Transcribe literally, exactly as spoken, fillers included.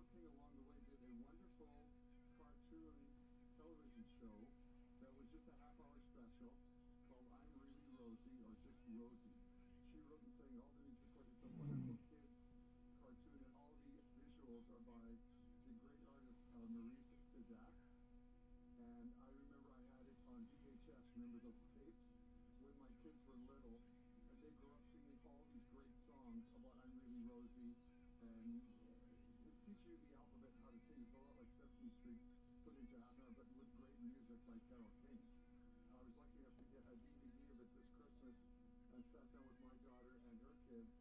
King along the way did a wonderful cartoon television show that was just a half hour special called I'm Really Rosie or just Rosie. She wrote and sang all the music for it. It's a wonderful kids cartoon, and all the visuals are by the great artist uh, Maurice Sedac. And I remember I had it on V H S. Remember those tapes when my kids were little, and they grew up singing all these great songs about I'm Really Rosie, and uh, it's teaching you the alphabet and how to sing. It's a lot like Sesame Street put into half an hour, but with great music by Carole King. I was lucky enough to get a D V D of it this Christmas and sat down with my daughter and her kids